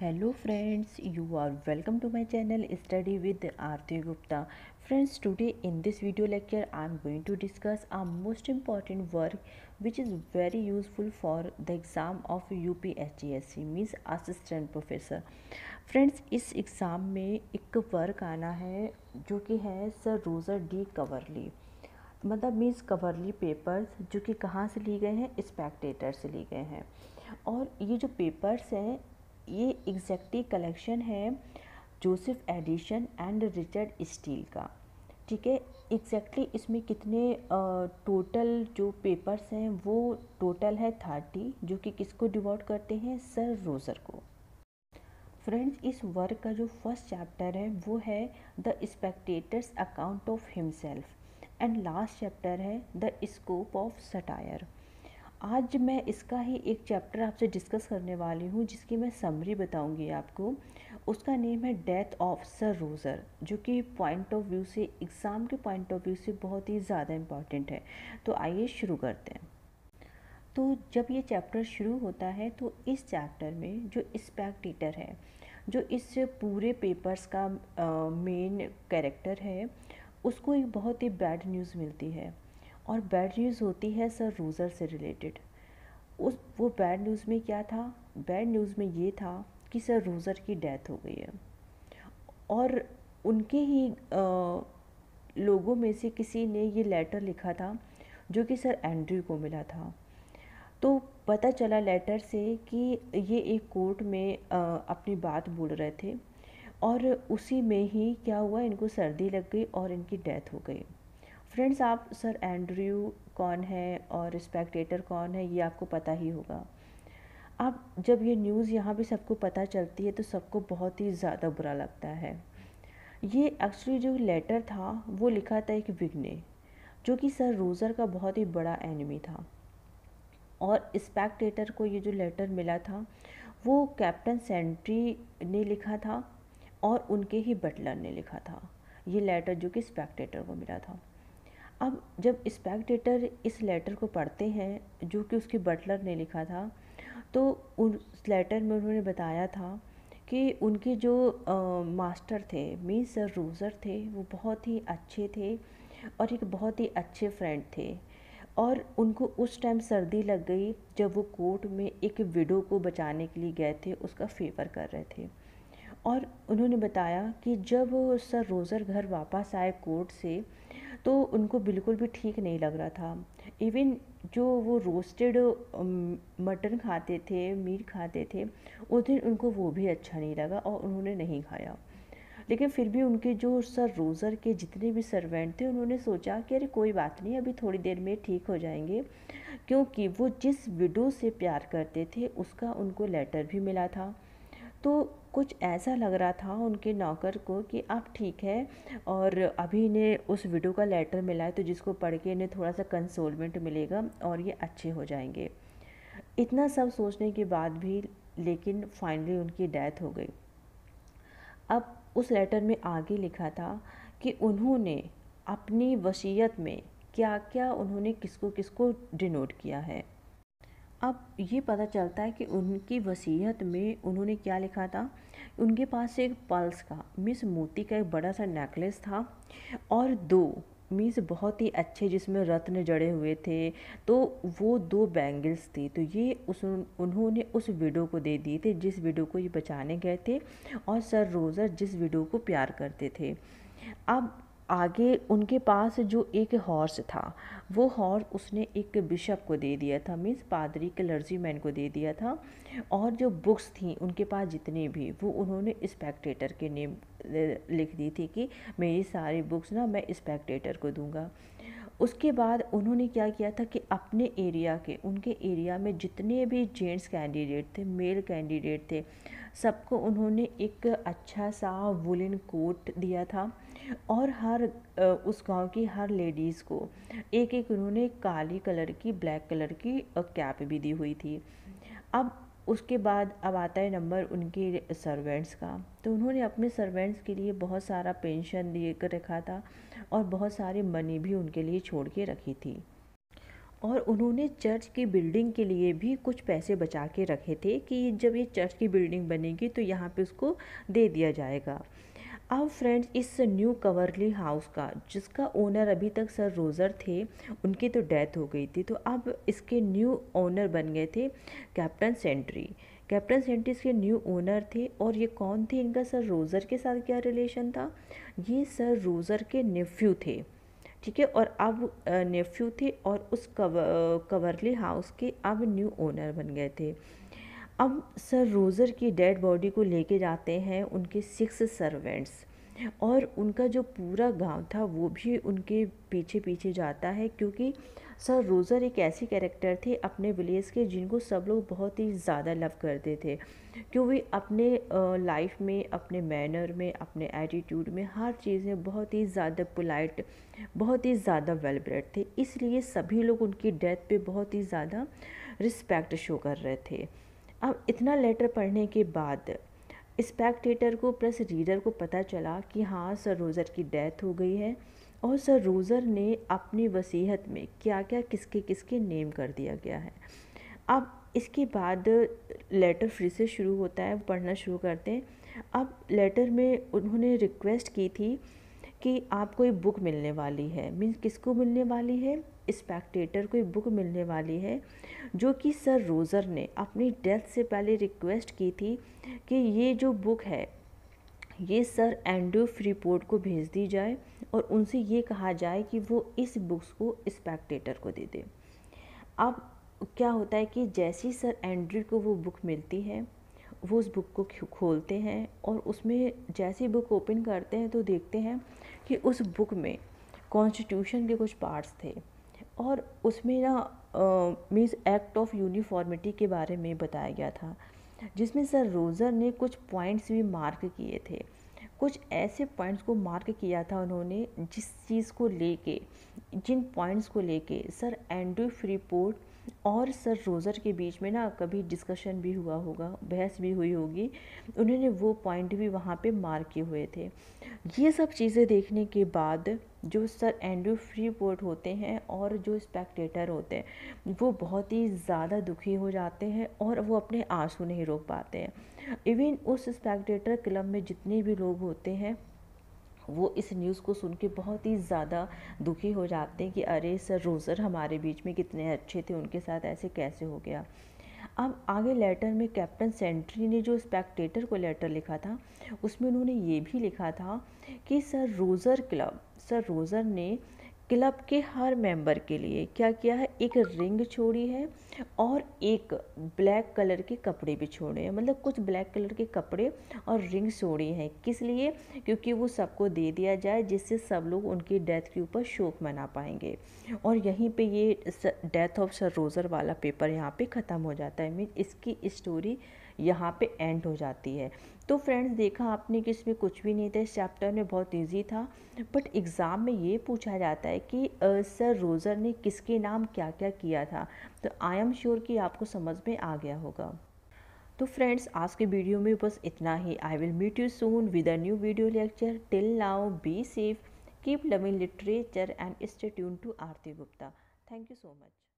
Hello friends, you are welcome to my channel Study with Aarti Gupta. Friends, today in this video lecture I am going to discuss a most important work which is very useful for the exam of UPSC means assistant professor. Friends, इस exam में एक work आना है जो कि है sir रोज़र D कवरली, मतलब means कवरली papers जो कि कहाँ से लिए गए हैं, स्पेक्टेटर से लिए गए हैं। और ये जो पेपर्स हैं ये एग्जैक्टली कलेक्शन है Joseph Addison and Richard Steele का। ठीक है, एग्जैक्टली इसमें कितने टोटल जो पेपर्स हैं वो टोटल है 30, जो कि किसको डिवोट करते हैं, सर रोज़र को। फ्रेंड्स, इस वर्क का जो फर्स्ट चैप्टर है वो है the spectator's account of himself and last chapter है द स्कोप ऑफ सटायर। आज मैं इसका ही एक चैप्टर आपसे डिस्कस करने वाली हूँ जिसकी मैं समरी बताऊँगी आपको। उसका नेम है डेथ ऑफ सर रोज़र, जो कि पॉइंट ऑफ व्यू से, एग्ज़ाम के पॉइंट ऑफ व्यू से बहुत ही ज़्यादा इम्पॉर्टेंट है। तो आइए शुरू करते हैं। तो जब ये चैप्टर शुरू होता है तो इस चैप्टर में जो स्पेक्टेटर है, जो इस पूरे पेपर्स का मेन कैरेक्टर है, उसको एक बहुत ही बैड न्यूज़ मिलती है। और बैड न्यूज़ होती है सर रोज़र से रिलेटेड। उस वो बैड न्यूज़ में क्या था? बैड न्यूज़ में ये था कि सर रोज़र की डेथ हो गई है। और उनके ही लोगों में से किसी ने ये लेटर लिखा था जो कि सर एंड्रयू को मिला था। तो पता चला लेटर से कि ये एक कोर्ट में अपनी बात बोल रहे थे और उसी में ही क्या हुआ, इनको सर्दी लग गई और इनकी डेथ हो गई। फ्रेंड्स, आप सर एंड्रयू कौन है और स्पेक्टेटर कौन है ये आपको पता ही होगा। अब जब ये न्यूज़ यहाँ पे सबको पता चलती है तो सबको बहुत ही ज़्यादा बुरा लगता है। ये एक्चुअली जो लेटर था वो लिखा था एक विग ने, जो कि सर रोज़र का बहुत ही बड़ा एनिमी था। और स्पेक्टेटर को ये जो लेटर मिला था वो कैप्टन सेंट्री ने लिखा था और उनके ही बटलर ने लिखा था, ये लेटर जो कि स्पेक्टेटर को मिला था। अब जब स्पेक्टेटर इस लेटर को पढ़ते हैं जो कि उसके बटलर ने लिखा था, तो उस लेटर में उन्होंने बताया था कि उनके जो मास्टर थे मीन्स सर रोज़र थे, वो बहुत ही अच्छे थे और एक बहुत ही अच्छे फ्रेंड थे। और उनको उस टाइम सर्दी लग गई जब वो कोर्ट में एक विडो को बचाने के लिए गए थे, उसका फेवर कर रहे थे। और उन्होंने बताया कि जब सर रोज़र घर वापस आए कोर्ट से तो उनको बिल्कुल भी ठीक नहीं लग रहा था। इवन जो वो रोस्टेड मटन खाते थे, मीट खाते थे, उस दिन उनको वो भी अच्छा नहीं लगा और उन्होंने नहीं खाया। लेकिन फिर भी उनके जो सर रोज़र के जितने भी सर्वेंट थे उन्होंने सोचा कि अरे कोई बात नहीं, अभी थोड़ी देर में ठीक हो जाएंगे, क्योंकि वो जिस विडो से प्यार करते थे उसका उनको लेटर भी मिला था। तो कुछ ऐसा लग रहा था उनके नौकर को कि आप ठीक है और अभी इन्हें उस विडो का लेटर मिला है तो जिसको पढ़ के इन्हें थोड़ा सा कंसोलमेंट मिलेगा और ये अच्छे हो जाएंगे। इतना सब सोचने के बाद भी लेकिन फाइनली उनकी डेथ हो गई। अब उस लेटर में आगे लिखा था कि उन्होंने अपनी वसीयत में क्या क्या उन्होंने किसको किसको डिनोट किया है। अब ये पता चलता है कि उनकी वसीयत में उन्होंने क्या लिखा था। उनके पास एक पल्स का मीन्स मोती का एक बड़ा सा नेकलेस था और दो मीन्स बहुत ही अच्छे जिसमें रत्न जड़े हुए थे, तो वो दो बैंगल्स थी। तो ये उस उन्होंने उस विडो को दे दिए थे जिस विडो को ये बचाने गए थे और सर रोज़र जिस विडो को प्यार करते थे। अब आगे उनके पास जो एक हॉर्स था वो हॉर्स उसने एक बिशप को दे दिया था, मीन्स पादरी क्लर्जी मैन को दे दिया था। और जो बुक्स थी उनके पास जितनी भी वो उन्होंने स्पेक्टेटर के नेम लिख दी थी कि मेरी सारी बुक्स ना मैं स्पेक्टेटर को दूंगा। उसके बाद उन्होंने क्या किया था कि अपने एरिया के, उनके एरिया में जितने भी जेंट्स कैंडिडेट थे, मेल कैंडिडेट थे, सबको उन्होंने एक अच्छा सा वुलन कोट दिया था। और हर उस गांव की हर लेडीज़ को एक एक उन्होंने काली कलर की, ब्लैक कलर की कैप भी दी हुई थी। अब उसके बाद अब आता है नंबर उनके सर्वेंट्स का। तो उन्होंने अपने सर्वेंट्स के लिए बहुत सारा पेंशन दे कर रखा था और बहुत सारी मनी भी उनके लिए छोड़ के रखी थी। और उन्होंने चर्च की बिल्डिंग के लिए भी कुछ पैसे बचा के रखे थे कि जब ये चर्च की बिल्डिंग बनेगी तो यहाँ पे उसको दे दिया जाएगा। अब फ्रेंड्स, इस न्यू कवर्ली हाउस का जिसका ओनर अभी तक सर रोज़र थे, उनकी तो डेथ हो गई थी, तो अब इसके न्यू ओनर बन गए थे कैप्टन सेंट्री। कैप्टन सेंट्री इसके न्यू ओनर थे। और ये कौन थे, इनका सर रोज़र के साथ क्या रिलेशन था? ये सर रोज़र के नेफ्यू थे, ठीक है। और अब नेफ्यू थे और उस कवर्ली हाउस के अब न्यू ओनर बन गए थे। अब सर रोज़र की डेड बॉडी को लेके जाते हैं उनके 6 सर्वेंट्स, और उनका जो पूरा गांव था वो भी उनके पीछे पीछे जाता है, क्योंकि सर रोज़र एक ऐसी कैरेक्टर थे अपने विलेज के जिनको सब लोग बहुत ही ज़्यादा लव करते थे, क्यों वे अपने लाइफ में, अपने मैनर में, अपने एटीट्यूड में, हर चीज़ में बहुत ही ज़्यादा पोलाइट, बहुत ही ज़्यादा वेल ब्रेड थे। इसलिए सभी लोग उनकी डेथ पे बहुत ही ज़्यादा रिस्पेक्ट शो कर रहे थे। अब इतना लेटर पढ़ने के बाद स्पेक्टेटर को प्लस रीडर को पता चला कि हाँ, सर रोज़र की डेथ हो गई है, और सर रोज़र ने अपनी वसीयत में क्या क्या किसके किसके नेम कर दिया गया है। अब इसके बाद लेटर फिर से शुरू होता है, पढ़ना शुरू करते हैं। अब लेटर में उन्होंने रिक्वेस्ट की थी कि आपको एक बुक मिलने वाली है। मीन्स किसको मिलने वाली है? स्पेक्टेटर को एक बुक मिलने वाली है, जो कि सर रोज़र ने अपनी डेथ से पहले रिक्वेस्ट की थी कि ये जो बुक है ये सर एंड्रयू फ्रीपोर्ट को भेज दी जाए, और उनसे ये कहा जाए कि वो इस बुक्स को स्पेक्टेटर को दे दे। अब क्या होता है कि जैसे ही सर एंड्रयू को वो बुक मिलती है, वो उस बुक को खोलते हैं, और उसमें जैसे ही बुक ओपन करते हैं तो देखते हैं कि उस बुक में कॉन्स्टिट्यूशन के कुछ पार्ट्स थे, और उसमें ना मीन्स एक्ट ऑफ यूनिफॉर्मिटी के बारे में बताया गया था, जिसमें सर रोज़र ने कुछ पॉइंट्स भी मार्क किए थे। कुछ ऐसे पॉइंट्स को मार्क किया था उन्होंने जिस चीज़ को लेके, जिन पॉइंट्स को लेके सर एंड्रयू फ्रीपोर्ट और सर रोज़र के बीच में ना कभी डिस्कशन भी हुआ होगा, बहस भी हुई होगी, उन्होंने वो पॉइंट भी वहाँ पे मार्क किए हुए थे। ये सब चीज़ें देखने के बाद जो सर एंड्रयू फ्रीपोर्ट होते हैं और जो स्पेक्टेटर होते हैं वो बहुत ही ज़्यादा दुखी हो जाते हैं, और वो अपने आंसू नहीं रोक पाते हैं। इवन उस स्पेक्टेटर क्लब में जितने भी लोग होते हैं वो इस न्यूज़ को सुन के बहुत ही ज़्यादा दुखी हो जाते हैं कि अरे, सर रोज़र हमारे बीच में कितने अच्छे थे, उनके साथ ऐसे कैसे हो गया। अब आगे लेटर में कैप्टन सेंट्री ने जो स्पेक्टेटर को लेटर लिखा था उसमें उन्होंने ये भी लिखा था कि सर रोज़र ने क्लब के हर मेंबर के लिए क्या किया है, एक रिंग छोड़ी है और एक ब्लैक कलर के कपड़े भी छोड़े हैं। मतलब कुछ ब्लैक कलर के कपड़े और रिंग छोड़ी हैं, किस लिए? क्योंकि वो सबको दे दिया जाए, जिससे सब लोग उनकी डेथ के ऊपर शोक मना पाएंगे। और यहीं पे ये डेथ ऑफ सर रोज़र वाला पेपर यहाँ पे ख़त्म हो जाता है। मीन इसकी स्टोरी यहाँ पे एंड हो जाती है। तो फ्रेंड्स, देखा आपने कि इसमें कुछ भी नहीं था, इस चैप्टर में बहुत इजी था, बट एग्ज़ाम में ये पूछा जाता है कि सर रोज़र ने किसके नाम क्या क्या किया था। तो आई एम श्योर कि आपको समझ में आ गया होगा। तो फ्रेंड्स, आज के वीडियो में बस इतना ही। I will meet you soon with a new video lecture. Till now be safe, keep loving literature and stay tuned to Aarti Gupta. Thank you so much.